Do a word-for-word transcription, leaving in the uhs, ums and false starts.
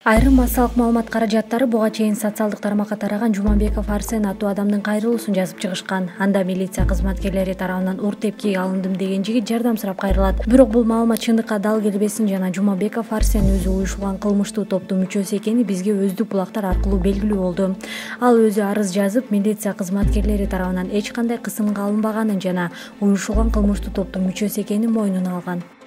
Айрым массалык маалымат каражаттары буга чейин социалдык тармакка тараган Жумабеков Арсен аттуу адамдын кайрылуусун жазып чыгышкан. Анда милиция кызматкерлери тарабынан ур тепкиге алындым деген жигит жардам сурап кайрылат. Бирок бул маалымат чындыкка дал келбесин жана Жумабеков Арсен өзү уюшулган кылмыштуу топтун мүчөсү экени бизге өздүк булактар аркылуу белгилүү болду. Ал өзү арыз жазып, милиция кызматкерлери тарабынан эч кандай кысымга алынбаганын жана уюшулган кылмыштуу топтун мүчөсү экенин мойнуна алган.